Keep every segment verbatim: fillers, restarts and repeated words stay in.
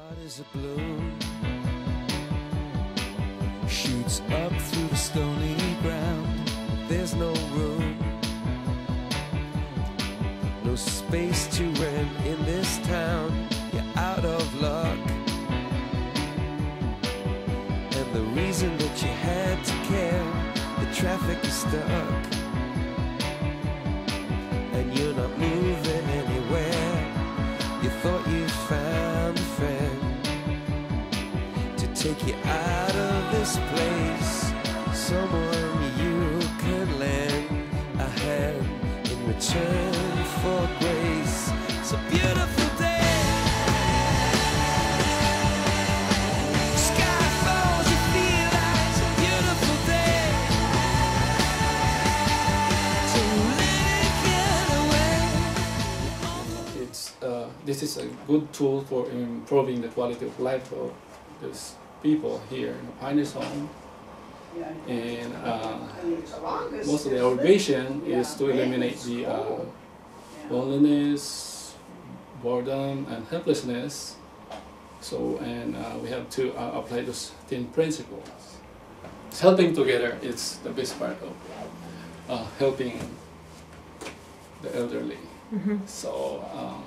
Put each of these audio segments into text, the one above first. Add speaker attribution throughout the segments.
Speaker 1: heart is a balloon, shoots up through the stony ground. There's no room, no space to rent in this town. You're out of luck, and the reason that you had to care, the traffic is stuck, and you're not moving anywhere. You thought you found a friend to take you out of this place, someone you could lend a hand in return for grace. It's a beautiful day, sky falls, you feel like it's a beautiful day, so let it get away.
Speaker 2: It's, uh, this is a good tool for improving the quality of life of these people here in the Pioneers Home. And uh, most of the our vision is to eliminate the uh, loneliness, boredom, and helplessness. So, and uh, we have to uh, apply those ten principles. It's helping together is the best part of uh, helping the elderly.
Speaker 3: Mm-hmm.
Speaker 2: So, um,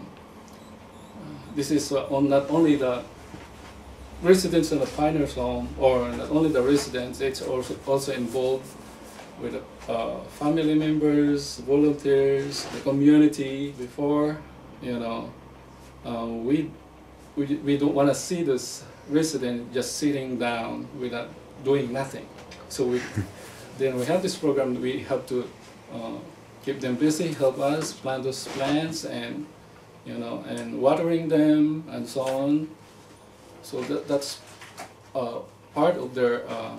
Speaker 2: uh, this is uh, on not only the residents in the Pioneers Home, or not only the residents, it's also also involved with the uh, family members, volunteers, the community. Before, you know, uh, we, we we don't want to see this resident just sitting down without doing nothing. So we then we have this program. We have to uh, keep them busy, help us plant those plants, and you know, and watering them and so on. So that, that's uh, part of their uh,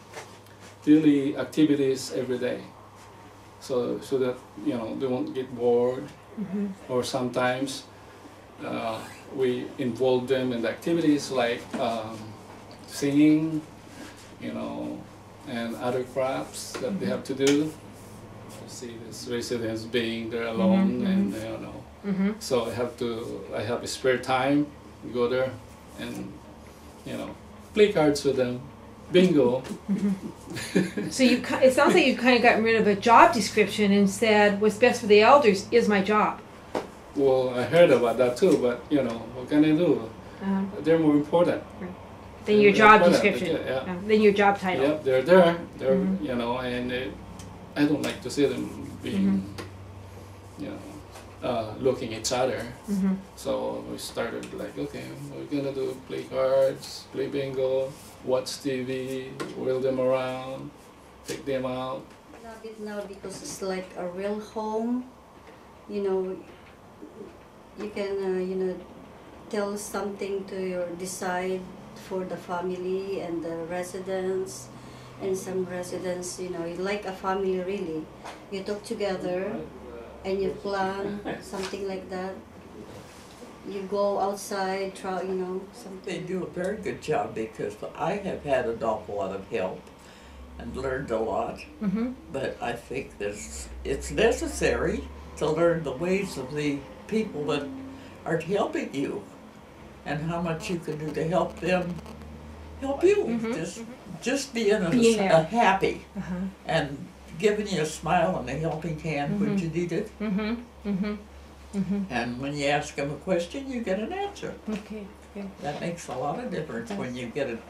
Speaker 2: daily activities every day. So so that you know they won't get bored,
Speaker 3: Mm-hmm.
Speaker 2: or sometimes uh, we involve them in the activities like um, singing, you know, and other crafts that mm-hmm. they have to do. You see these residents being there alone,
Speaker 3: mm-hmm.
Speaker 2: and you know,
Speaker 3: Mm-hmm.
Speaker 2: so I have to. I have a spare time, go there, and you know, play cards with them, bingo.
Speaker 3: Mm-hmm. So you, ki- it sounds like you've kind of gotten rid of a job description and said, "What's best for the elders is my job."
Speaker 2: Well, I heard about that too, but you know, what can I do?
Speaker 3: Uh,
Speaker 2: They're more important.
Speaker 3: than your
Speaker 2: They're
Speaker 3: job
Speaker 2: important,
Speaker 3: description.
Speaker 2: yeah.
Speaker 3: Uh, than your job title.
Speaker 2: Yep, they're there. They're
Speaker 3: Mhm.
Speaker 2: you know, and it, I don't like to see them being, you know, uh, looking at each other.
Speaker 3: Mm-hmm.
Speaker 2: So we started like, okay, we're gonna do play cards, play bingo, watch T V, wheel them around, take them out.
Speaker 4: I love it now because it's like a real home. You know, you can uh, you know tell something to your decide for the family and the residents, and some residents, you know, like a family really. You talk together and you plan something like that. You go outside, try, you know, something.
Speaker 5: They do a very good job because I have had an awful lot of help and learned a lot.
Speaker 3: Mm-hmm.
Speaker 5: But I think this it's necessary to learn the ways of the people that are helping you and how much you can do to help them help you.
Speaker 3: Mhm.
Speaker 5: Just just being a,
Speaker 3: Being there.
Speaker 5: a happy
Speaker 3: Uh-huh.
Speaker 5: and giving you a smile and a helping hand when
Speaker 3: Mhm.
Speaker 5: you need it.
Speaker 3: Mm-hmm. Mm-hmm. Mm-hmm.
Speaker 5: And when you ask them a question, you get an answer.
Speaker 3: Okay. Okay.
Speaker 5: That makes a lot of difference when you get a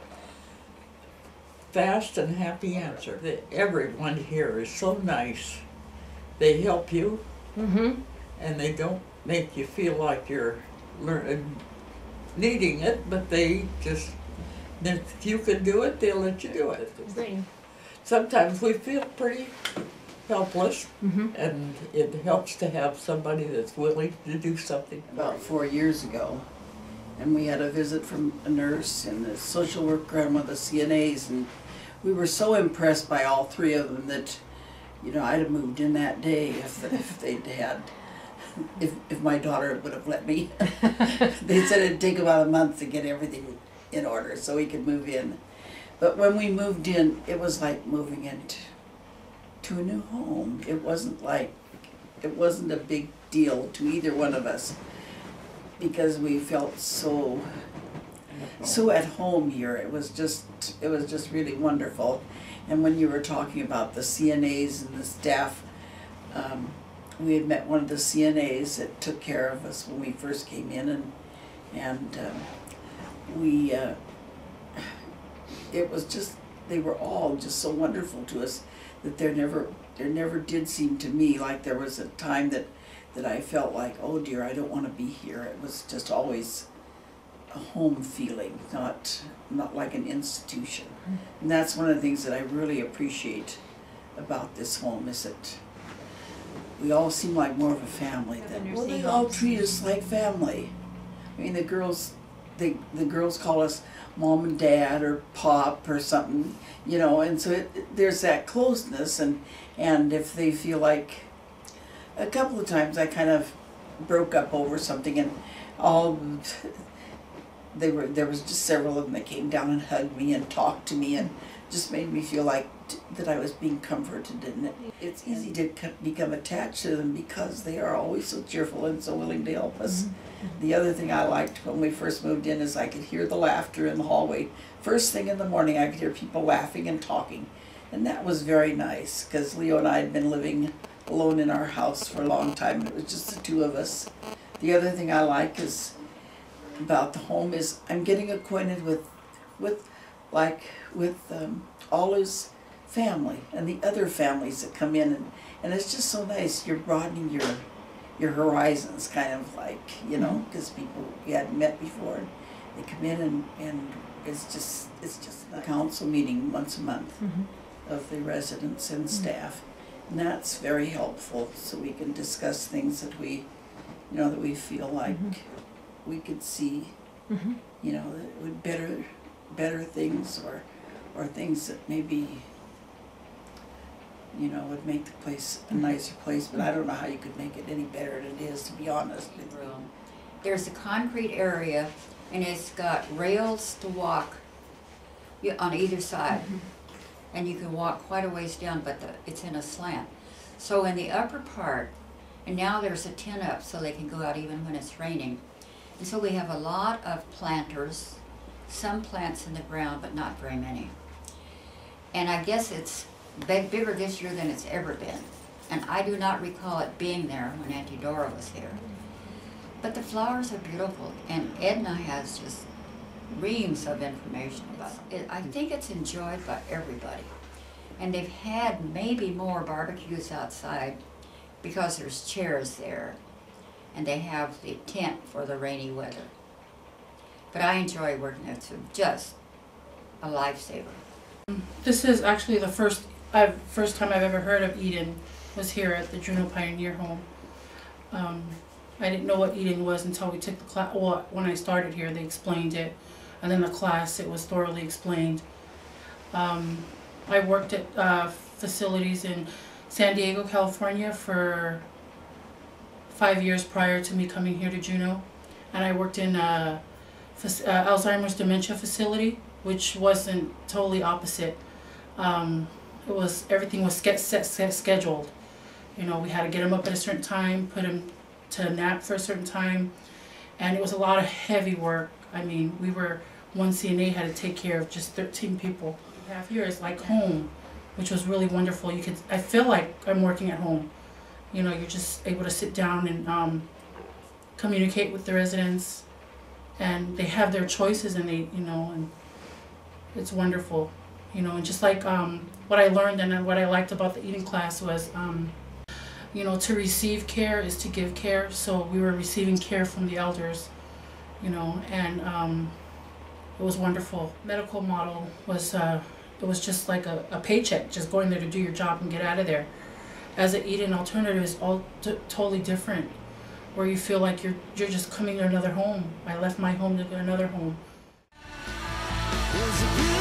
Speaker 5: fast and happy answer. The- Everyone here is so nice. They help you,
Speaker 3: Mm-hmm.
Speaker 5: and they don't make you feel like you're learning, needing it, but they just, if you can do it, they'll let you do it.
Speaker 3: Great.
Speaker 5: Sometimes we feel pretty helpless,
Speaker 3: Mm-hmm.
Speaker 5: and it helps to have somebody that's willing to do something.
Speaker 6: About four years ago, and we had a visit from a nurse and a social worker and one of the C N As, and we were so impressed by all three of them that, you know, I'd have moved in that day if, if they'd had, if, if my daughter would have let me. They said it'd take about a month to get everything in order so we could move in. But when we moved in, it was like moving into to a new home. It wasn't like, it wasn't a big deal to either one of us because we felt so so at home here. It was just, it was just really wonderful. And when you were talking about the C N As and the staff, um, we had met one of the C N As that took care of us when we first came in, and and um, we, uh, it was just, they were all just so wonderful to us that there never, there never did seem to me like there was a time that, that I felt like, oh dear, I don't want to be here. It was just always a home feeling, not not like an institution. And that's one of the things that I really appreciate about this home, is that we all seem like more of a family. Than, well, they all treat us like family. I mean, the girls, they the girls call us mom and dad or pop or something, you know, and so it, there's that closeness, and and if they feel like, a couple of times I kind of broke up over something, and all they were there was just several of them that came down and hugged me and talked to me and just made me feel like t that I was being comforted, and it, it's easy to c become attached to them because they are always so cheerful and so willing to help us. Mm-hmm. The other thing I liked when we first moved in is I could hear the laughter in the hallway. First thing in the morning I could hear people laughing and talking, and that was very nice because Leo and I had been living alone in our house for a long time, and it was just the two of us. The other thing I like is about the home is I'm getting acquainted with with like with um, all his family and the other families that come in, and, and it's just so nice. You're broadening your your horizons, kind of like, you know, because people you hadn't met before, and they come in, and, and it's just it's just a council meeting once a month mm-hmm. of the residents and mm-hmm. staff. And that's very helpful, so we can discuss things that we, you know, that we feel like mm-hmm. we could see, mm-hmm. you know, that would better, better things, or, or things that maybe, you know, would make the place a nicer place. But I don't know how you could make it any better than it is, to be honest with you.
Speaker 7: There's a concrete area, and it's got rails to walk on either side. Mm-hmm. And you can walk quite a ways down, but the, it's in a slant. So in the upper part, and now there's a tent up so they can go out even when it's raining. And so we have a lot of planters, some plants in the ground, but not very many. And I guess it's big, bigger this year than it's ever been. And I do not recall it being there when Auntie Dora was here. But the flowers are beautiful, and Edna has just reams of information about it. I think it's enjoyed by everybody. And they've had maybe more barbecues outside because there's chairs there, and they have the tent for the rainy weather. But I enjoy working there. It's just a lifesaver.
Speaker 8: This is actually the first I've, first time I've ever heard of Eden was here at the Juneau Pioneer Home. Um, I didn't know what Eden was until we took the class. Well, when I started here, they explained it. And then the class, it was thoroughly explained. Um, I worked at uh, facilities in San Diego, California for five years prior to me coming here to Juneau. And I worked in a, uh, Alzheimer's dementia facility, which wasn't totally opposite. Um, it was, everything was set, set, set, scheduled. You know, we had to get them up at a certain time, put them to nap for a certain time. And it was a lot of heavy work. I mean, we were, one C N A had to take care of just thirteen people. Half here is like home, which was really wonderful. You could, I feel like I'm working at home. You know, you're just able to sit down and um, communicate with the residents, and they have their choices, and they, you know, and it's wonderful. You know, and just like um, what I learned and what I liked about the Eden class was, um, you know, to receive care is to give care. So we were receiving care from the elders. You know, and um, it was wonderful. Medical model was, uh, it was just like a, a paycheck, just going there to do your job and get out of there. As an Eden alternative is all t totally different, where you feel like you're, you're just coming to another home. I left my home to go to another home.